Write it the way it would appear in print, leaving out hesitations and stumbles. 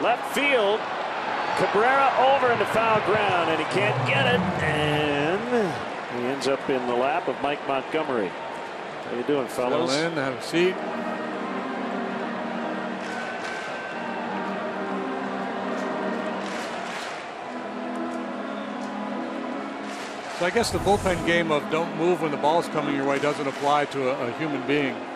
Left field. Cabrera over into foul ground, and he can't get it. And he ends up in the lap of Mike Montgomery. How you doing, fellas? Settle in, have a seat. So I guess the bullpen game of don't move when the ball's coming your way doesn't apply to a human being.